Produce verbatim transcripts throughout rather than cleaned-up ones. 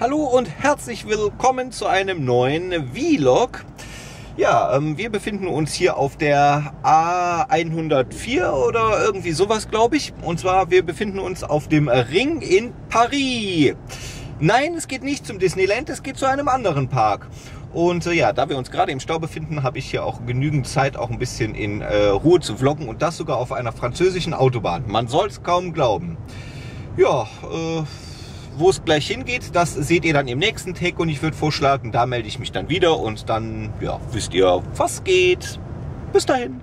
Hallo und herzlich willkommen zu einem neuen Vlog. Ja, ähm, wir befinden uns hier auf der A hundertvier oder irgendwie sowas, glaube ich. Und zwar, wir befinden uns auf dem Ring in Paris. Nein, es geht nicht zum Disneyland, es geht zu einem anderen Park. Und äh, ja, da wir uns gerade im Stau befinden, habe ich hier auch genügend Zeit, auch ein bisschen in äh, Ruhe zu vloggen. Und das sogar auf einer französischen Autobahn. Man soll es kaum glauben. Ja, äh... wo es gleich hingeht, das seht ihr dann im nächsten Take und ich würde vorschlagen, da melde ich mich dann wieder und dann ja, wisst ihr, was geht. Bis dahin.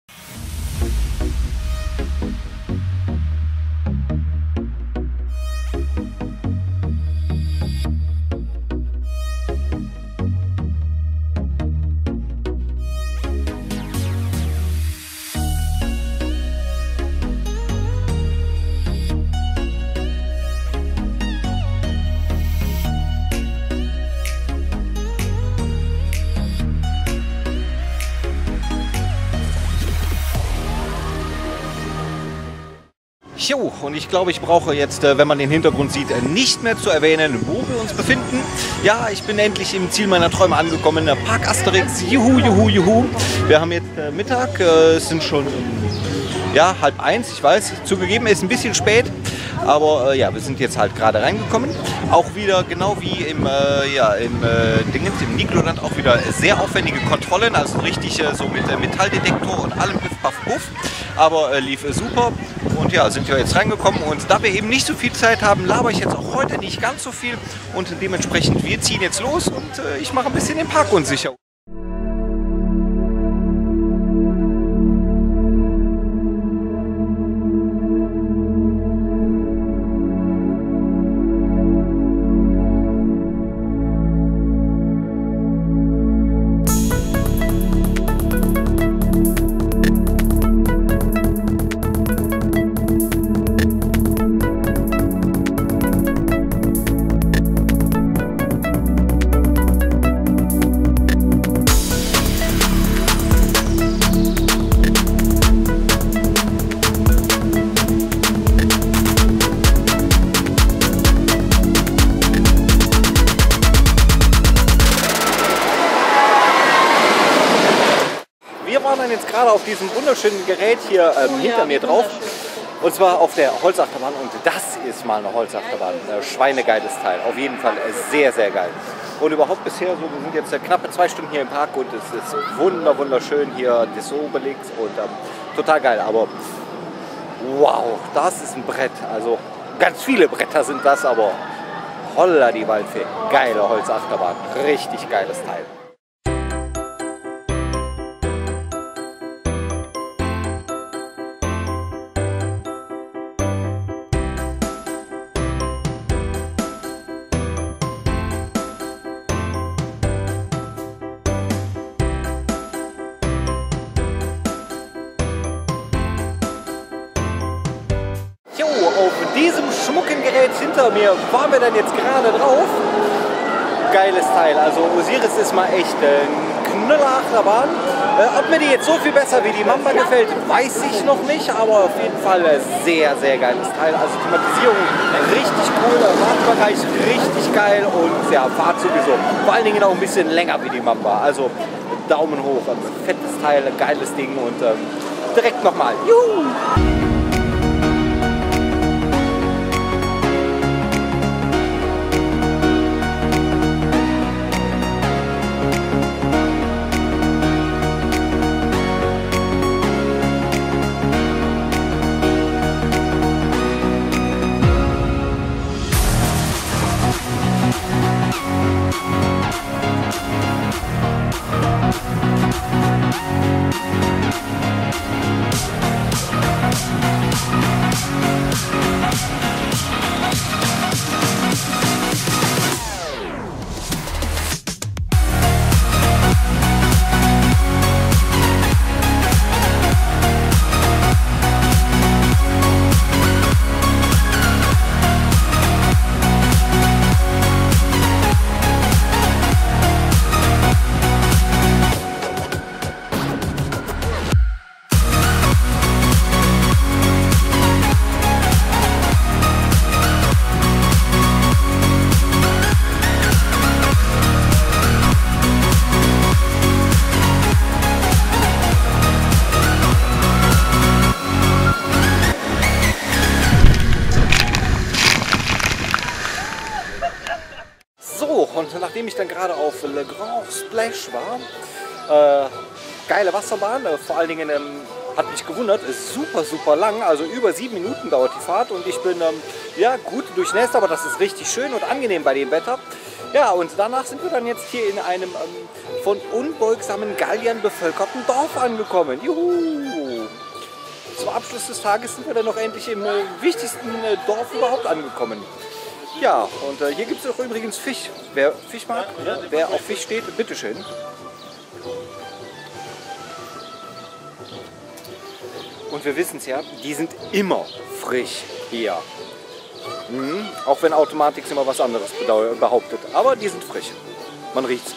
Jo, und ich glaube, ich brauche jetzt, wenn man den Hintergrund sieht, nicht mehr zu erwähnen, wo wir uns befinden. Ja, ich bin endlich im Ziel meiner Träume angekommen, Park Asterix. Juhu, juhu, juhu. Wir haben jetzt äh, Mittag, äh, es sind schon ja, halb eins, ich weiß, zugegeben, ist ein bisschen spät. Aber äh, ja, wir sind jetzt halt gerade reingekommen. Auch wieder, genau wie im, äh, ja, im, äh, Dingens, im Nigloland, auch wieder sehr aufwendige Kontrollen. Also richtig äh, so mit äh, Metalldetektor und allem Piff, Paff, Puff. Aber äh, lief äh, super. Und ja, sind wir jetzt reingekommen. Und da wir eben nicht so viel Zeit haben, laber ich jetzt auch heute nicht ganz so viel. Und dementsprechend, wir ziehen jetzt los und äh, ich mache ein bisschen den Park unsicher. Wir waren dann jetzt gerade auf diesem wunderschönen Gerät hier ähm, hinter mir drauf. Und zwar auf der Holzachterbahn. Und das ist mal eine Holzachterbahn. Ein schweinegeiles Teil. Auf jeden Fall sehr, sehr geil. Und überhaupt bisher, so, wir sind jetzt äh, knappe zwei Stunden hier im Park und es ist wunder, wunderschön hier, das Obelix und ähm, total geil. Aber wow, das ist ein Brett. Also ganz viele Bretter sind das, aber holla die Waldfee. Geile Holzachterbahn. Richtig geiles Teil. Auf diesem schmucken Gerät hinter mir waren wir dann jetzt gerade drauf. Geiles Teil, also Osiris ist mal echt ein Knüller Achterbahn. Äh, ob mir die jetzt so viel besser wie die Mamba gefällt, weiß ich noch nicht, aber auf jeden Fall ein sehr, sehr geiles Teil. Also Thematisierung richtig cool, Fahrtbereich richtig geil und ja, Fahrt sowieso. Vor allen Dingen auch ein bisschen länger wie die Mamba. Also Daumen hoch, ein fettes Teil, ein geiles Ding und ähm, direkt nochmal. Juhu! nachdem ich dann gerade auf Le Grand Splash war, äh, geile Wasserbahn, äh, vor allen Dingen ähm, hat mich gewundert, ist super, super lang, also über sieben Minuten dauert die Fahrt und ich bin ähm, ja, gut durchnässt, aber das ist richtig schön und angenehm bei dem Wetter. Ja, und danach sind wir dann jetzt hier in einem ähm, von unbeugsamen Galliern bevölkerten Dorf angekommen. Juhu! Zum Abschluss des Tages sind wir dann noch endlich im äh, wichtigsten äh, Dorf überhaupt angekommen. Ja, und äh, hier gibt es auch übrigens Fisch. Wer Fisch mag, ja, wer auf Fisch steht, bitteschön. Und wir wissen es ja, die sind immer frisch hier. Mhm. Auch wenn Automatik immer was anderes behauptet. Aber die sind frisch. Man riecht's.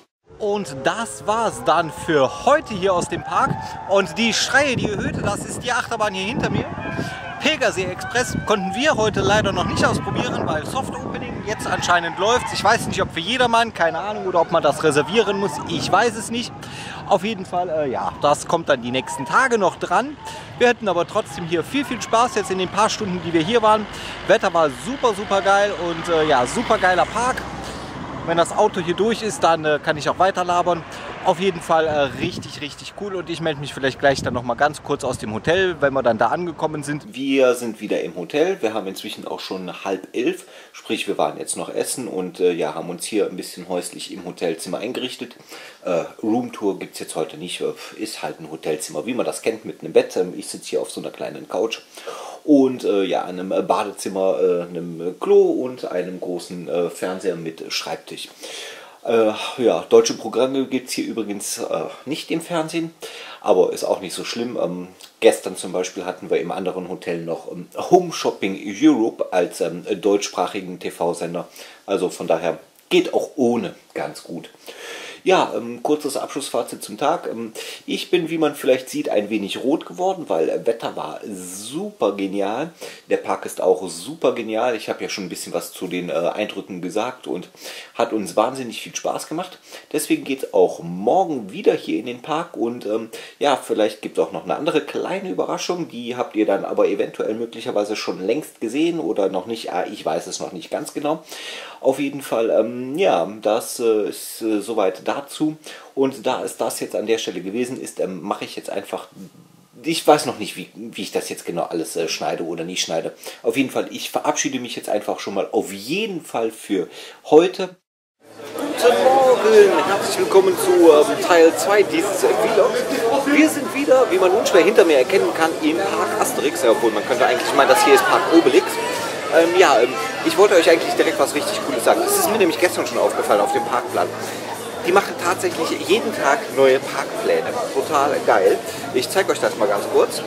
Und das war's dann für heute hier aus dem Park. Und die Schreie, die ihr hört, das ist die Achterbahn hier hinter mir. Pegasee Express konnten wir heute leider noch nicht ausprobieren, weil Soft Opening jetzt anscheinend läuft. Ich weiß nicht, ob für jedermann, keine Ahnung, oder ob man das reservieren muss. Ich weiß es nicht. Auf jeden Fall, äh, ja, das kommt dann die nächsten Tage noch dran. Wir hatten aber trotzdem hier viel, viel Spaß jetzt in den paar Stunden, die wir hier waren. Wetter war super, super geil und äh, ja, super geiler Park. Wenn das Auto hier durch ist, dann äh, kann ich auch weiter labern. Auf jeden Fall äh, richtig, richtig cool und ich melde mich vielleicht gleich dann noch mal ganz kurz aus dem Hotel, wenn wir dann da angekommen sind. Wir sind wieder im Hotel. Wir haben inzwischen auch schon halb elf, sprich wir waren jetzt noch essen und äh, ja, haben uns hier ein bisschen häuslich im Hotelzimmer eingerichtet. Äh, Roomtour gibt es jetzt heute nicht, ist halt ein Hotelzimmer, wie man das kennt, mit einem Bett. Ich sitze hier auf so einer kleinen Couch. Und äh, ja, einem Badezimmer, äh, einem Klo und einem großen äh, Fernseher mit Schreibtisch. Äh, ja, deutsche Programme gibt es hier übrigens äh, nicht im Fernsehen, aber ist auch nicht so schlimm. Ähm, gestern zum Beispiel hatten wir im anderen Hotel noch ähm, Home Shopping Europe als ähm, deutschsprachigen T V-Sender. Also von daher geht auch ohne ganz gut. Ja, ähm, kurzes Abschlussfazit zum Tag. Ähm, ich bin, wie man vielleicht sieht, ein wenig rot geworden, weil äh, Wetter war super genial. Der Park ist auch super genial. Ich habe ja schon ein bisschen was zu den äh, Eindrücken gesagt und hat uns wahnsinnig viel Spaß gemacht. Deswegen geht es auch morgen wieder hier in den Park und ähm, ja, vielleicht gibt es auch noch eine andere kleine Überraschung. Die habt ihr dann aber eventuell möglicherweise schon längst gesehen oder noch nicht. Ah, ich weiß es noch nicht ganz genau. Auf jeden Fall, ähm, ja, das äh, ist äh, soweit dazu. Und da es das jetzt an der Stelle gewesen ist, ähm, mache ich jetzt einfach, ich weiß noch nicht, wie, wie ich das jetzt genau alles äh, schneide oder nicht schneide. Auf jeden Fall, ich verabschiede mich jetzt einfach schon mal auf jeden Fall für heute. Guten Morgen, herzlich willkommen zu ähm, Teil zwei dieses äh, Vlogs. Wir sind wieder, wie man unschwer hinter mir erkennen kann, im Park Asterix. Ja, obwohl man könnte eigentlich meinen, das hier ist Park Obelix. Ähm, ja, ähm, ich wollte euch eigentlich direkt was richtig Cooles sagen. Das ist mir nämlich gestern schon aufgefallen auf dem Parkplan. Die machen tatsächlich jeden Tag neue Parkpläne. Total geil. Ich zeige euch das mal ganz kurz.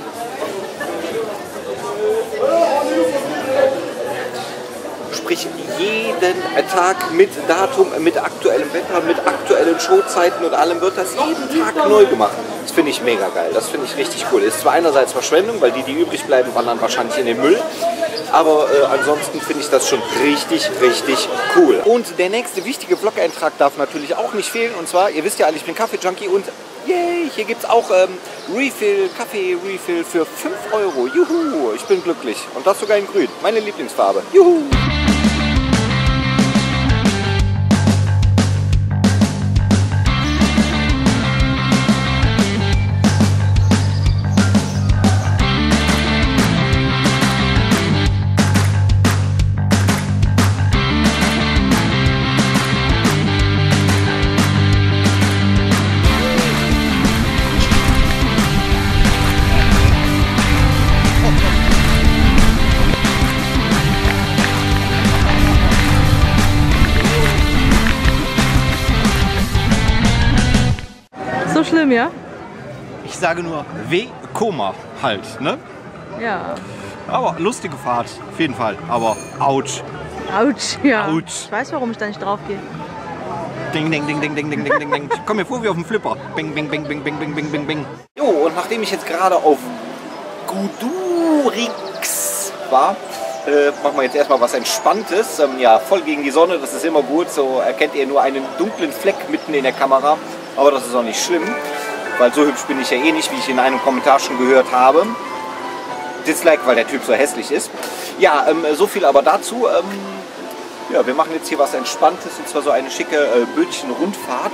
Sprich, jeden Tag mit Datum, mit aktuellem Wetter, mit aktuellen Showzeiten und allem wird das jeden Tag neu gemacht. Das finde ich mega geil. Das finde ich richtig cool. Ist zwar einerseits Verschwendung, weil die, die übrig bleiben, wandern wahrscheinlich in den Müll. Aber äh, ansonsten finde ich das schon richtig, richtig cool. Und der nächste wichtige Blog-Eintrag darf natürlich auch nicht fehlen. Und zwar, ihr wisst ja alle, ich bin Kaffee-Junkie und yay, hier gibt es auch ähm, Refill, Kaffee-Refill für fünf Euro. Juhu, ich bin glücklich. Und das sogar in grün. Meine Lieblingsfarbe. Juhu! So schlimm, ja? Ich sage nur W-Koma halt, ne? Ja. Aber lustige Fahrt, auf jeden Fall. Aber ouch. Autsch, ja. Autsch. Ich weiß, warum ich da nicht drauf gehe. Ding, ding, ding, ding, ding, ding, ding, ding, ding. Ich komme mir vor wie auf dem Flipper. Bing, bing, bing, bing, bing, bing, bing, bing, bing. Jo, und nachdem ich jetzt gerade auf Gudurix war, äh, machen wir jetzt erstmal was Entspanntes. Ähm, ja, voll gegen die Sonne, das ist immer gut. So erkennt ihr nur einen dunklen Fleck mitten in der Kamera. Aber das ist auch nicht schlimm, weil so hübsch bin ich ja eh nicht, wie ich in einem Kommentar schon gehört habe. Dislike, weil der Typ so hässlich ist. Ja, ähm, so viel aber dazu. Ähm, Ja, wir machen jetzt hier was Entspanntes, und zwar so eine schicke äh, Bötchen-Rundfahrt.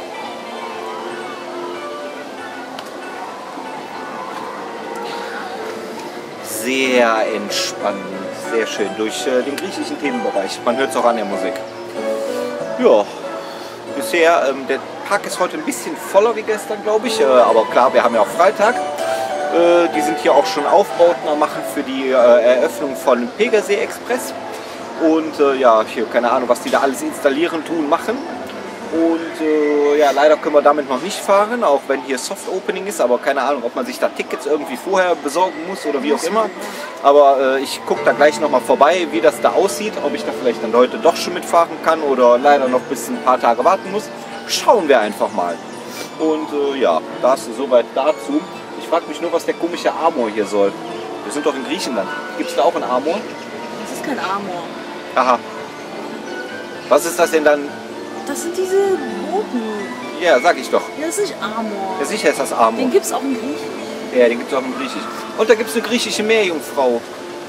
Sehr entspannend, sehr schön, durch äh, den griechischen Themenbereich. Man hört es auch an der Musik. Ja, bisher, ähm, der Park ist heute ein bisschen voller wie gestern, glaube ich, äh, aber klar, wir haben ja auch Freitag. Äh, die sind hier auch schon Aufbauten am machen für die äh, Eröffnung von Pegasee Express. Und äh, ja, hier keine Ahnung, was die da alles installieren, tun, machen. Und äh, ja, leider können wir damit noch nicht fahren, auch wenn hier Soft Opening ist, aber keine Ahnung, ob man sich da Tickets irgendwie vorher besorgen muss oder wie auch immer. Aber äh, ich gucke da gleich nochmal vorbei, wie das da aussieht, ob ich da vielleicht dann heute doch schon mitfahren kann oder leider noch bis ein paar Tage warten muss. Schauen wir einfach mal. Und äh, ja, das soweit dazu. Ich frage mich nur, was der komische Amor hier soll. Wir sind doch in Griechenland. Gibt es da auch einen Amor? Das ist kein Amor. Aha. Was ist das denn dann? Das sind diese Boten. Ja, sag ich doch. Ja, das ist nicht Amor. Ja, sicher ist das Amor. Den gibt es auch in Griechisch. Ja, den gibt es auch in Griechisch. Und da gibt es eine griechische Meerjungfrau.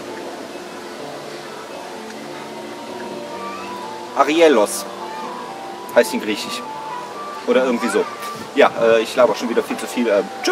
Arielos heißt in Griechisch. Oder irgendwie so. Ja, äh, ich laber schon wieder viel zu viel. Ähm, tschüss!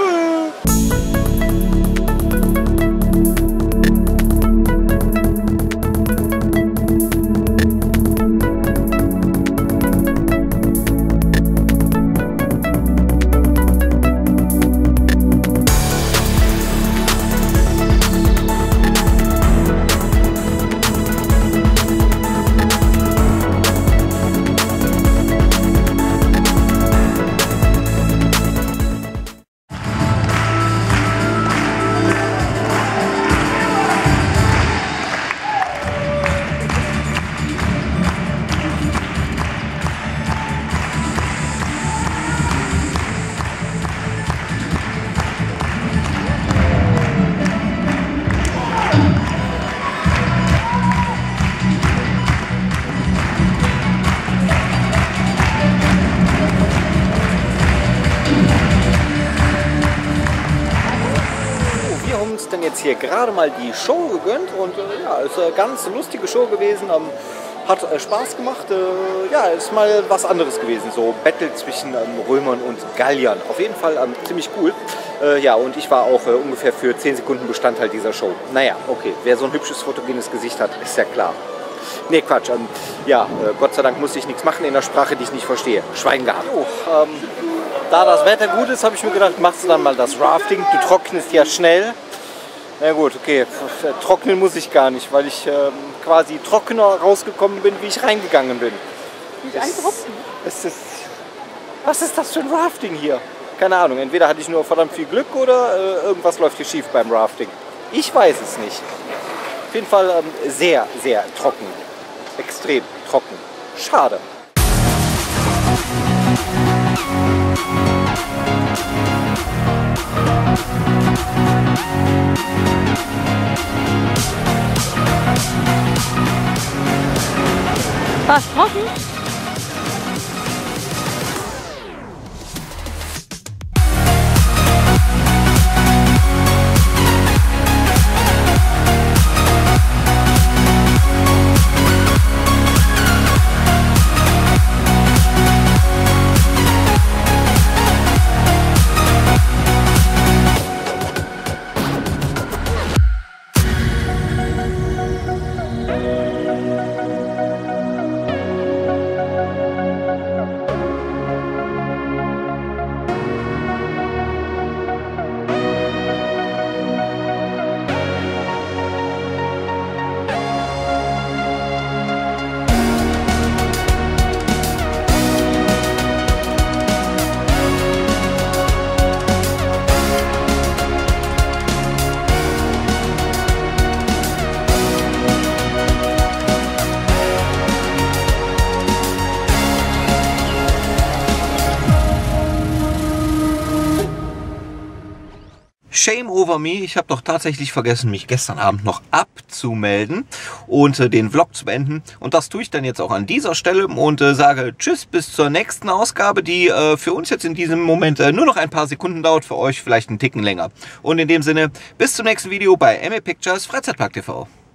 Denn jetzt hier gerade mal die Show gegönnt und äh, ja, ist eine ganz lustige Show gewesen, ähm, hat äh, Spaß gemacht, äh, ja, ist mal was anderes gewesen, so Battle zwischen ähm, Römern und Galliern, auf jeden Fall ähm, ziemlich cool, äh, ja, und ich war auch äh, ungefähr für zehn Sekunden Bestandteil dieser Show. Naja, okay, wer so ein hübsches fotogenes Gesicht hat, ist ja klar. Nee, Quatsch, ähm, ja, äh, Gott sei Dank musste ich nichts machen in der Sprache, die ich nicht verstehe. Schweigen gehabt. Jo, ähm, da das Wetter gut ist, habe ich mir gedacht, machst du dann mal das Rafting, du trocknest ja schnell. Na gut, okay, trocknen muss ich gar nicht, weil ich ähm, quasi trockener rausgekommen bin, wie ich reingegangen bin. Nicht ein Tropfen. Es ist, was ist das für ein Rafting hier? Keine Ahnung, entweder hatte ich nur verdammt viel Glück oder äh, irgendwas läuft hier schief beim Rafting. Ich weiß es nicht. Auf jeden Fall ähm, sehr, sehr trocken. Extrem trocken. Schade. Was, trocken? Shame over me, ich habe doch tatsächlich vergessen, mich gestern Abend noch abzumelden und äh, den Vlog zu beenden. Und das tue ich dann jetzt auch an dieser Stelle und äh, sage Tschüss bis zur nächsten Ausgabe, die äh, für uns jetzt in diesem Moment äh, nur noch ein paar Sekunden dauert, für euch vielleicht einen Ticken länger. Und in dem Sinne, bis zum nächsten Video bei M A Pictures Freizeitpark T V.